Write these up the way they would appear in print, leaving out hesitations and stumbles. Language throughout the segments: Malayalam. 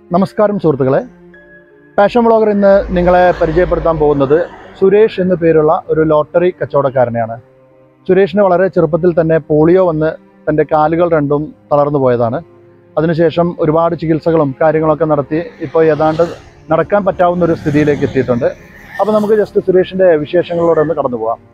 നമസ്കാരം സുഹൃത്തുക്കളെ, പാഷൻ വ്ളോഗർ ഇന്ന് നിങ്ങളെ പരിചയപ്പെടുത്താൻ പോകുന്നത് സുരേഷ് എന്നു പേരുള്ള ഒരു ലോട്ടറി കച്ചവടക്കാരനെയാണ്. സുരേഷിന് വളരെ ചെറുപ്പത്തിൽ തന്നെ പോളിയോ വന്ന് തൻ്റെ കാലുകൾ രണ്ടും തളർന്നു പോയതാണ്. അതിനുശേഷം ഒരുപാട് ചികിത്സകളും കാര്യങ്ങളൊക്കെ നടത്തി ഇപ്പോൾ ഏതാണ്ട് നടക്കാൻ പറ്റാവുന്ന ഒരു സ്ഥിതിയിലേക്ക് എത്തിയിട്ടുണ്ട്. അപ്പോൾ നമുക്ക് ജസ്റ്റ് സുരേഷിൻ്റെ വിശേഷങ്ങളിലൂടെ ഒന്ന് കടന്നു പോകാം.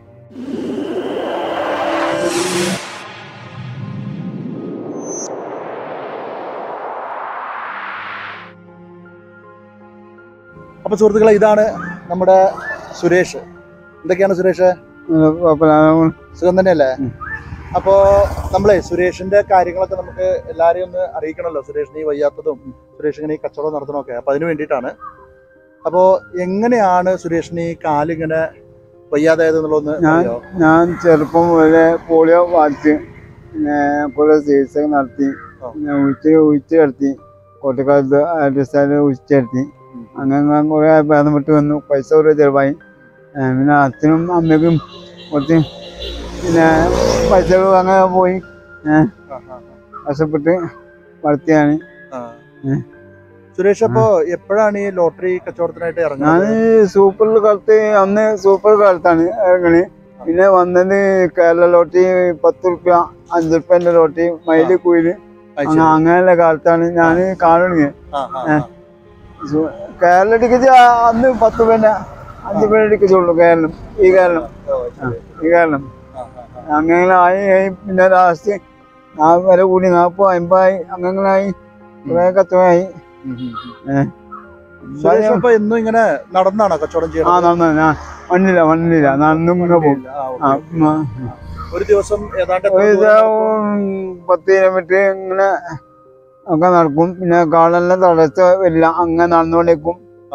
അപ്പോൾ സുഹൃത്തുക്കളെ, ഇതാണ് നമ്മുടെ സുരേഷ്. എന്തൊക്കെയാണ് സുരേഷ്? സുഖം തന്നെയല്ലേ? അപ്പോൾ നമ്മളെ സുരേഷിന്റെ കാര്യങ്ങളൊക്കെ നമുക്ക് എല്ലാവരെയും ഒന്ന് അറിയിക്കണമല്ലോ. സുരേഷിന് ഈ വയ്യാത്തതും സുരേഷ് ഇങ്ങനെ ഈ കച്ചവടം നടത്തണമൊക്കെ, അപ്പോൾ അതിന് വേണ്ടിയിട്ടാണ്. അപ്പോൾ എങ്ങനെയാണ് സുരേഷിന് ഈ കാലിങ്ങനെ വയ്യാതായത് എന്നുള്ളതൊന്ന്? ഞാൻ ചെറുപ്പം മുതലേ പോളിയോ വാക്സിൻ, പിന്നെ പോളിയോ ചികിത്സ നടത്തി, പിന്നെ ഉച്ച കിടത്തി, കോട്ടക്കാലത്ത് അടിസ്ഥാന ഉച്ച കിടത്തി. അങ്ങനെ കുറേ ഭേദപ്പെട്ട് വന്നു. പൈസ കുറേ ചിലവായി. പിന്നെ അച്ഛനും അമ്മയ്ക്കും കുറച്ച് പിന്നെ പൈസ അങ്ങനെ പോയി കഷ്ടപ്പെട്ട് വളർത്തിയാണ്. സുരേഷ്, അപ്പോ എപ്പോഴാണ് ഈ ലോട്ടറി കച്ചവടത്തിനായിട്ട് ഇറങ്ങുന്നത്? ഞാൻ സൂപ്പർ കാലത്ത്, അന്ന് സൂപ്പർ കാലത്താണ് ഇറങ്ങണത്. പിന്നെ വന്നത് കേരള ലോട്ടറി 10 രൂപ 5 രൂപേന്റെ ലോട്ടറി, മയില് കുയില്, അങ്ങനെയുള്ള കാലത്താണ് ഞാൻ കാണുന്നത്. കേരള ടിക്കറ്റ് അന്ന് 10 രൂപേന്റെ 5 രൂപേന്റെ ടിക്കറ്റ് ഉള്ളു. ഈ കേരളം അങ്ങനെ ആയി. പിന്നെ ലാസ്റ്റ് വില കൂടി 40 50 അങ്ങനെയായി. കുറെ കച്ചവടമായി. എന്നും ഇങ്ങനെ നടന്നാണോ കച്ചവടം ചെയ്യുന്നത്? നടന്ന മണ്ണില്ല നടന്നും പോകും. ഒരു ദിവസം 10 കിലോമീറ്റർ ഇങ്ങനെ ഒക്കെ നടക്കും. പിന്നെ കാളെല്ലാം തടസ്സ വരില്ല, അങ്ങനെ നടന്നുകൊണ്ടേക്കും.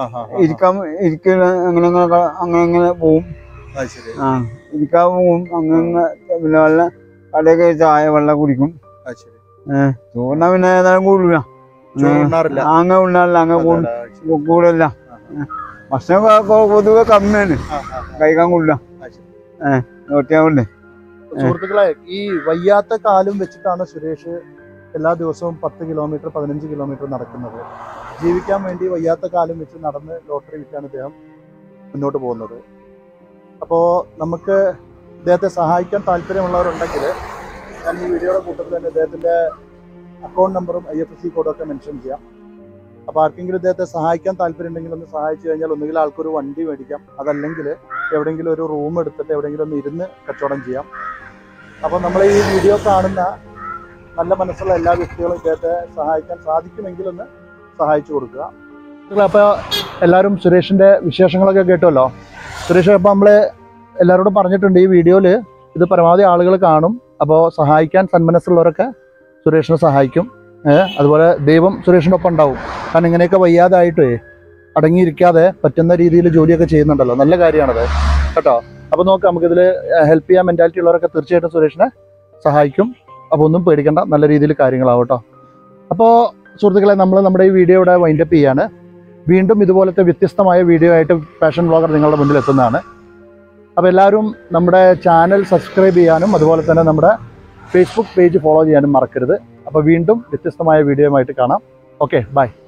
അങ്ങനെ പോവും. ഇരിക്കാൻ പോവും. അങ്ങനെ പിന്നെ വെള്ളം കടയൊക്കെ ചായ വെള്ളം കുടിക്കും. ചോറിനാ പിന്നെ ഏതായാലും കൂടില്ല, അങ്ങനെ ഉണ്ടാറില്ല, അങ്ങനെ കൂടില്ല. ഭക്ഷണം പൊതുവെ കമ്മിയാണ്, കഴിക്കാൻ കൂടില്ല. നോട്ടിയാവുണ്ട്. സുഹൃത്തുക്കളെ, ഈ വയ്യാത്ത കാലും വെച്ചിട്ടാണ് സുരേഷ് എല്ലാ ദിവസവും 10 കിലോമീറ്റർ 15 കിലോമീറ്റർ നടക്കുന്നത്. ജീവിക്കാൻ വേണ്ടി വയ്യാത്ത കാലം വെച്ച് നടന്ന് ലോട്ടറി വിറ്റാണ് ഇദ്ദേഹം മുന്നോട്ട് പോകുന്നത്. അപ്പോൾ നമുക്ക് ഇദ്ദേഹത്തെ സഹായിക്കാൻ താല്പര്യമുള്ളവരുണ്ടെങ്കിൽ ഞാൻ ഈ വീഡിയോയുടെ കൂട്ടത്തിൽ തന്നെ ഇദ്ദേഹത്തിൻ്റെ അക്കൗണ്ട് നമ്പറും IFSC കോഡും ഒക്കെ മെൻഷൻ ചെയ്യാം. അപ്പോൾ ആർക്കെങ്കിലും ഇദ്ദേഹത്തെ സഹായിക്കാൻ താല്പര്യമുണ്ടെങ്കിൽ ഒന്ന് സഹായിച്ചു കഴിഞ്ഞാൽ ഒന്നുകിൽ ആൾക്കൊരു വണ്ടി മേടിക്കാം, അതല്ലെങ്കിൽ എവിടെയെങ്കിലും ഒരു റൂം എടുത്തിട്ട് എവിടെയെങ്കിലും ഒന്ന് ഇരുന്ന് കച്ചവടം ചെയ്യാം. അപ്പോൾ നമ്മൾ ഈ വീഡിയോ കാണുന്ന നല്ല മനസ്സുള്ള എല്ലാ വ്യക്തികളും ഇദ്ദേഹത്തെ സഹായിക്കാൻ സാധിക്കുമെങ്കിൽ ഒന്ന് സഹായിച്ചു കൊടുക്കുക. അപ്പോൾ എല്ലാവരും സുരേഷിൻ്റെ വിശേഷങ്ങളൊക്കെ കേട്ടുമല്ലോ. സുരേഷ്, അപ്പോൾ നമ്മൾ എല്ലാവരോടും പറഞ്ഞിട്ടുണ്ട് ഈ വീഡിയോയിൽ ഇത് പരമാവധി ആളുകൾ കാണും. അപ്പോൾ സഹായിക്കാൻ സന്മനസ്സുള്ളവരൊക്കെ സുരേഷിനെ സഹായിക്കും. അതുപോലെ ദൈവം സുരേഷിനൊപ്പം ഉണ്ടാവും. കാരണം ഇങ്ങനെയൊക്കെ വയ്യാതായിട്ട് അടങ്ങിയിരിക്കാതെ പറ്റുന്ന രീതിയിൽ ജോലിയൊക്കെ ചെയ്യുന്നുണ്ടല്ലോ, നല്ല കാര്യമാണത് കേട്ടോ. അപ്പോൾ നോക്കാം, നമുക്കിതിൽ ഹെൽപ്പ് ചെയ്യാൻ മെൻറ്റാലിറ്റി ഉള്ളവരൊക്കെ തീർച്ചയായിട്ടും സുരേഷിനെ സഹായിക്കും. അപ്പോൾ ഒന്നും പേടിക്കേണ്ട, നല്ല രീതിയിൽ കാര്യങ്ങളാവും കേട്ടോ. അപ്പോൾ സുഹൃത്തുക്കളെ, നമ്മൾ നമ്മുടെ ഈ വീഡിയോ ഇവിടെ വൈൻഡപ്പ് ചെയ്യാണ്. വീണ്ടും ഇതുപോലത്തെ വ്യത്യസ്തമായ വീഡിയോ ആയിട്ട് പാഷൻ വ്ളോഗർ നിങ്ങളുടെ മുന്നിൽ എത്തുന്നതാണ്. അപ്പോൾ എല്ലാവരും നമ്മുടെ ചാനൽ സബ്സ്ക്രൈബ് ചെയ്യാനും അതുപോലെ തന്നെ നമ്മുടെ ഫേസ്ബുക്ക് പേജ് ഫോളോ ചെയ്യാനും മറക്കരുത്. അപ്പോൾ വീണ്ടും വ്യത്യസ്തമായ വീഡിയോയുമായിട്ട് കാണാം. Okay, by.